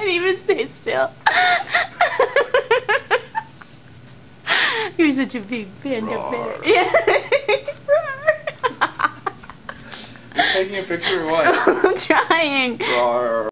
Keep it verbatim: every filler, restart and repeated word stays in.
can't even stay still. You're such a big panda bear. Yeah. Taking a picture of what? I'm trying. Roar.